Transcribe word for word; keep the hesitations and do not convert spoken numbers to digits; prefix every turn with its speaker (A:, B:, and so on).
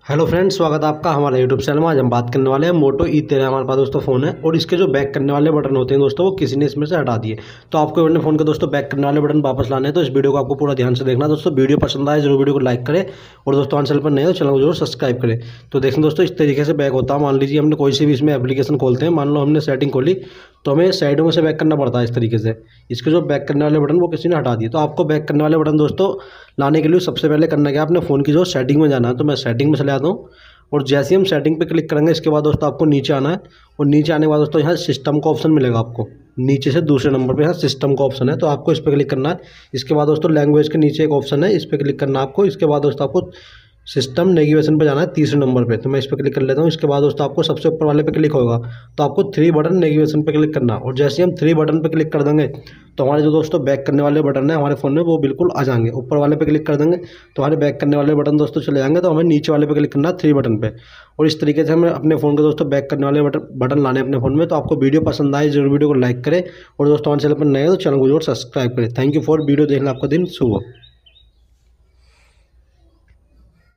A: Hello friends, स्वागत है आपका हमारे यूट्यूब चैनल में। आज हम बात करने वाले हैं मोटो ई तेरह। हमारे पास दोस्तों फ़ोन है और इसके जो बैक करने वाले बटन होते हैं दोस्तों वो किसी ने इसमें से हटा दिए। तो आपको अपने फ़ोन के दोस्तों बैक करने वाले बटन वापस लाने हैं, तो इस वीडियो को आपको पूरा ध्यान से देखना। दोस्तों वीडियो पसंद आए जरूर वीडियो को लाइक करें और दोस्तों हमारे चैनल पर नए हो चैनल को जरूर सब्सक्राइब करें। तो देखें दोस्तों, इस तरीके से बैक होता है। मान लीजिए हमने कोई सी भी इसमें एप्लीकेशन खोलते हैं, मान लो हमने सेटिंग खोली तो हमें साइडों में से बैक करना पड़ता है इस तरीके से। इसके जो बैक करने वाले बटन वो किसी ने हटा दिए। तो आपको बैक करने वाले बटन दोस्तों लाने के लिए सबसे पहले करना क्या, अपने फ़ोन की जो सेटिंग में जाना है। तो मैं सेटिंग में चले आता हूँ और जैसे ही हम सेटिंग पे क्लिक करेंगे इसके बाद दोस्तों आपको नीचे आना है और नीचे आने के बाद दोस्तों यहाँ सिस्टम का ऑप्शन मिलेगा आपको नीचे से दूसरे नंबर पे। यहाँ सिस्टम का ऑप्शन है तो आपको इस पर क्लिक करना है। इसके बाद दोस्तों लैंग्वेज के नीचे एक ऑप्शन है, इस पर क्लिक करना है आपको। इसके बाद दोस्तों आपको सिस्टम नेविगेशन पे जाना है तीसरे नंबर पे, तो मैं इस पर क्लिक कर लेता हूँ। इसके बाद दोस्तों आपको सबसे ऊपर वाले पे क्लिक होगा तो आपको थ्री बटन नेविगेशन पे क्लिक करना, और जैसे ही हम थ्री बटन पे क्लिक कर देंगे तो हमारे जो दोस्तों बैक करने वाले बटन है हमारे फ़ोन में वो बिल्कुल आ जाएंगे। ऊपर वाले पे क्लिक कर देंगे तो हमारे बैक करने वाले बटन दोस्तों चले जाएंगे। तो हमें नीचे वाले पे क्लिक करना है थ्री बटन पे, और इस तरीके से हमें अपने फ़ोन के दोस्तों बैक करने वाले बटन बटन लाने अपने फ़ोन में। तो आपको वीडियो पसंद आए जरूर वीडियो को लाइक करें और दोस्तों हमारे चैनल पर नए हो तो चैनल को जरूर सब्सक्राइब करें। थैंक यू फॉर वीडियो देखना। आपका दिन शुभ हो।